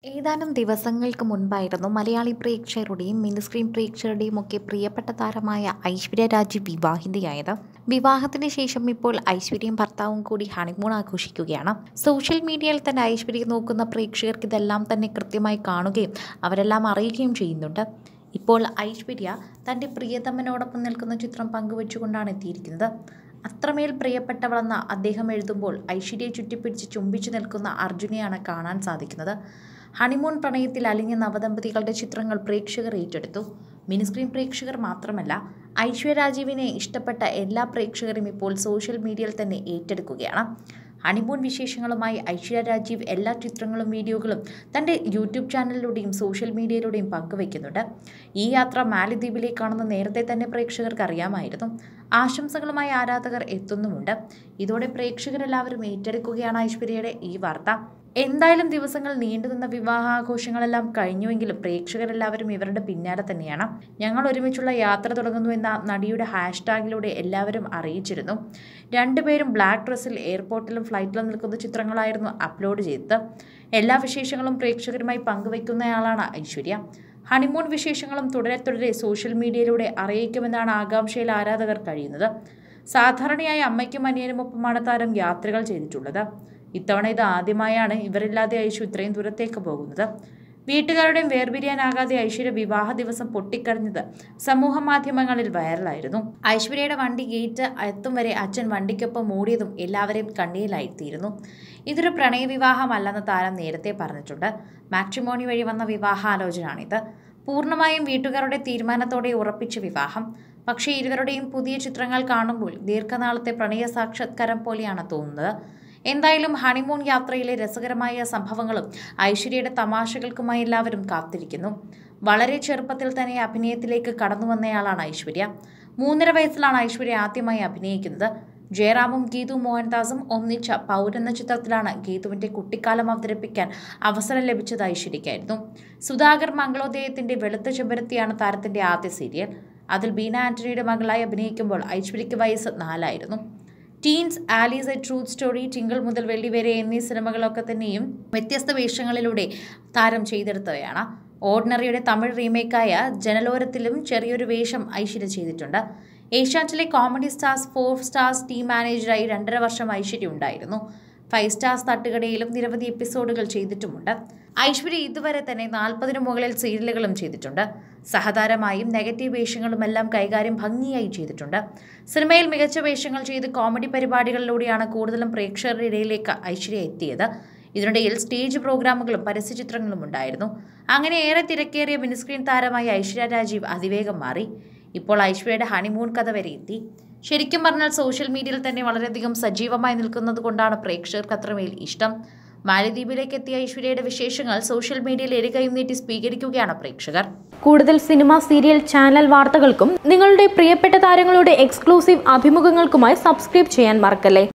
ഏതാനും ദിവസങ്ങൾക്ക് മുൻപായിരുന്നു മലയാളി പ്രേക്ഷകരുടെയും മിനി സ്ക്രീൻ പ്രേക്ഷകരുടെയും ഒക്കെ പ്രിയപ്പെട്ട താരമായ ഐശ്വര്യ രാജീവ് വിവാഹിതയായത്. വിവാഹത്തിന് ശേഷം ഇപ്പോൾ ഐശ്വര്യയും ഭർത്താവും കൂടി ഹണിമൂൺ ആഘോഷിക്കുകയാണ്. സോഷ്യൽ മീഡിയയിൽ തന്നെ ഐശ്വര്യയെ നോക്കുന്ന പ്രേക്ഷകർക്ക് ഇതെല്ലാം തന്നെ കൃത്യമായി കാണുകയും അവരെല്ലാം അറിയുകയും ചെയ്യുന്നുണ്ട്. ഇപ്പോൾ ഐശ്വര്യ തൻ്റെ പ്രിയതമനോടൊപ്പം നിൽക്കുന്ന ചിത്രം പങ്കുവെച്ചുകൊണ്ടാണ് എത്തിയിരിക്കുന്നത്. അത്രമേൽ പ്രിയപ്പെട്ടവളെന്ന് അദ്ദേഹം എഴുതുമ്പോൾ ഐശ്വര്യയെ ചുറ്റിപ്പിടിച്ച് ചുംബിച്ചു നിൽക്കുന്ന അർജുനെയാണ് കാണാൻ സാധിക്കുന്നത്. ഹണിമൂൺ പ്രണയത്തിൽ അലിഞ്ഞ നവദമ്പതികളുടെ ചിത്രങ്ങൾ പ്രേക്ഷകർ ഏറ്റെടുത്തു. മിനി സ്ക്രീൻ പ്രേക്ഷകർ മാത്രമല്ല, ഐശ്വര്യ രാജീവിനെ ഇഷ്ടപ്പെട്ട എല്ലാ പ്രേക്ഷകരും ഇപ്പോൾ സോഷ്യൽ മീഡിയയിൽ തന്നെ ഏറ്റെടുക്കുകയാണ്. ഹണിമൂൺ വിശേഷങ്ങളുമായി ഐശ്വര്യ രാജീവ് എല്ലാ ചിത്രങ്ങളും വീഡിയോകളും തൻ്റെ യൂട്യൂബ് ചാനലിലൂടെയും സോഷ്യൽ മീഡിയയിലൂടെയും പങ്കുവയ്ക്കുന്നുണ്ട്. ഈ യാത്ര മാലദ്വീപിലേക്കാണെന്ന് നേരത്തെ തന്നെ പ്രേക്ഷകർക്ക് അറിയാമായിരുന്നു. ആശംസകളുമായി ആരാധകർ എത്തുന്നുമുണ്ട്. ഇതോടെ പ്രേക്ഷകരെല്ലാവരും ഏറ്റെടുക്കുകയാണ് ഐശ്വര്യയുടെ ഈ വാർത്ത. എന്തായാലും ദിവസങ്ങൾ നീണ്ടുനിന്ന വിവാഹാഘോഷങ്ങളെല്ലാം കഴിഞ്ഞുവെങ്കിലും പ്രേക്ഷകരെല്ലാവരും ഇവരുടെ പിന്നാലെ തന്നെയാണ്. ഞങ്ങൾ ഒരുമിച്ചുള്ള യാത്ര തുടങ്ങുന്നു എന്ന നടിയുടെ ഹാഷ്ടാഗിലൂടെ എല്ലാവരും അറിയിച്ചിരുന്നു. രണ്ടുപേരും ബ്ലാക്ക് ഡ്രസ്സിൽ എയർപോർട്ടിലും ഫ്ലൈറ്റിലും നിൽക്കുന്ന ചിത്രങ്ങളായിരുന്നു അപ്ലോഡ് ചെയ്തത്. എല്ലാ വിശേഷങ്ങളും പ്രേക്ഷകരുമായി പങ്കുവയ്ക്കുന്നയാളാണ് ഐശ്വര്യ. ഹണിമൂൺ വിശേഷങ്ങളും തുടരെ സോഷ്യൽ മീഡിയയിലൂടെ അറിയിക്കുമെന്നാണ് ആകാംക്ഷയിൽ ആരാധകർ കഴിയുന്നത്. സാധാരണയായി അമ്മയ്ക്കും അനിയനുമൊപ്പമാണ് താരം യാത്രകൾ ചെയ്തിട്ടുള്ളത്. ഇത്തവണ ഇത് ആദ്യമായാണ് ഇവരില്ലാതെ ഐശ്വര്യ ഇത്രയും ദൂരത്തേക്ക് പോകുന്നത്. വീട്ടുകാരുടെയും വേർപിരിയാനാകാതെ ഐശ്വര്യ വിവാഹ ദിവസം പൊട്ടിക്കരഞ്ഞത് സമൂഹ മാധ്യമങ്ങളിൽ വൈറലായിരുന്നു. ഐശ്വര്യയുടെ വണ്ടി ഗേറ്റ് എത്തും വരെ അച്ഛൻ വണ്ടിക്കൊപ്പം ഓടിയതും എല്ലാവരെയും കണ്ണീരിലായിത്തീരുന്നു. ഇതൊരു പ്രണയവിവാഹമല്ലെന്ന് താരം നേരത്തെ പറഞ്ഞിട്ടുണ്ട്. മാട്രിമോണി വഴി വന്ന വിവാഹാലോചനയാണിത്. പൂർണ്ണമായും വീട്ടുകാരുടെ തീരുമാനത്തോടെ ഉറപ്പിച്ച വിവാഹം. പക്ഷേ ഇരുവരുടെയും പുതിയ ചിത്രങ്ങൾ കാണുമ്പോൾ ദീർഘനാളത്തെ പ്രണയ സാക്ഷാത്കാരം പോലെയാണ് തോന്നുന്നത്. എന്തായാലും ഹണിമൂൺ യാത്രയിലെ രസകരമായ സംഭവങ്ങളും ഐശ്വര്യയുടെ തമാശകൾക്കുമായി എല്ലാവരും കാത്തിരിക്കുന്നു. വളരെ ചെറുപ്പത്തിൽ തന്നെ അഭിനയത്തിലേക്ക് കടന്നു വന്നയാളാണ് ഐശ്വര്യ. 3.5 വയസ്സിലാണ് ഐശ്വര്യ ആദ്യമായി അഭിനയിക്കുന്നത്. ജയറാമും ഗീതു മോഹൻദാസും ഒന്നിച്ച പൗരൻ എന്ന ചിത്രത്തിലാണ് ഗീതുവിൻ്റെ കുട്ടിക്കാലം അവതരിപ്പിക്കാൻ അവസരം ലഭിച്ചത് ഐശ്വര്യയ്ക്കായിരുന്നു. സുധാകർ മംഗളോദയത്തിൻ്റെ വെളുത്ത ചെമ്പരത്തിയാണ് താരത്തിൻ്റെ ആദ്യ സീരിയൽ. അതിൽ ബീന ആന്റണിയുടെ മകളായി അഭിനയിക്കുമ്പോൾ ഐശ്വര്യയ്ക്ക് വയസ്സ് 4 ആയിരുന്നു. Teens, Alice, a truth story, തിങ്കൾ മുതൽ വെള്ളി വരെ എന്നീ സിനിമകളൊക്കെ തന്നെയും വ്യത്യസ്ത വേഷങ്ങളിലൂടെ താരം ചെയ്തെടുത്തവയാണ്. ഓർഡിനറിയുടെ തമിഴ് റീമേക്കായ ജനലോരത്തിലും ചെറിയൊരു വേഷം ഐശ്വര്യ ചെയ്തിട്ടുണ്ട്. ഏഷ്യാനെറ്റിലെ കോമഡി സ്റ്റാർസ് 4 സ്റ്റാർസ് ടീം മാനേജറായി 2.5 വർഷം ഐശ്വര്യ ഉണ്ടായിരുന്നു. 5 സ്റ്റാർസ് തട്ടുകടയിലും നിരവധി എപ്പിസോഡുകൾ ചെയ്തിട്ടുമുണ്ട്. ഐശ്വര്യ ഇതുവരെ തന്നെ 40-ന് മുകളിൽ സീരിയലുകളും ചെയ്തിട്ടുണ്ട്. സഹതാരമായും നെഗറ്റീവ് വേഷങ്ങളുമെല്ലാം കൈകാര്യം ഭംഗിയായി ചെയ്തിട്ടുണ്ട്. സിനിമയിൽ മികച്ച വേഷങ്ങൾ ചെയ്ത് കോമഡി പരിപാടികളിലൂടെയാണ് കൂടുതലും പ്രേക്ഷകരുടെ ഇടയിലേക്ക് ഐശ്വര്യ എത്തിയത്. ഇതിനിടയിൽ സ്റ്റേജ് പ്രോഗ്രാമുകളും പരസ്യചിത്രങ്ങളും ഉണ്ടായിരുന്നു. അങ്ങനെ ഏറെ തിരക്കേറിയ മിനി സ്ക്രീൻ താരമായി ഐശ്വര്യ രാജീവ് അതിവേഗം മാറി. ഇപ്പോൾ ഐശ്വര്യയുടെ ഹണിമൂൺ കഥ വരെ എത്തി. ശരിക്കും പറഞ്ഞാൽ സോഷ്യൽ മീഡിയയിൽ തന്നെ വളരെയധികം സജീവമായി നിൽക്കുന്നത് കൊണ്ടാണ് പ്രേക്ഷകർക്ക് അത്രമേൽ ഇഷ്ടം. മാലദ്വീപിലേക്ക് എത്തിയ ഐശ്വര്യയുടെ വിശേഷങ്ങൾ സോഷ്യൽ മീഡിയയിൽ ഇരുകൈയും നീട്ടി സ്വീകരിക്കുകയാണ് പ്രേക്ഷകർ. കൂടുതൽ സിനിമ, സീരിയൽ, ചാനൽ വാർത്തകൾക്കും നിങ്ങളുടെ പ്രിയപ്പെട്ട താരങ്ങളുടെ എക്സ്ക്ലൂസീവ് അഭിമുഖങ്ങൾക്കുമായി സബ്സ്ക്രൈബ് ചെയ്യാൻ മറക്കല്ലേ.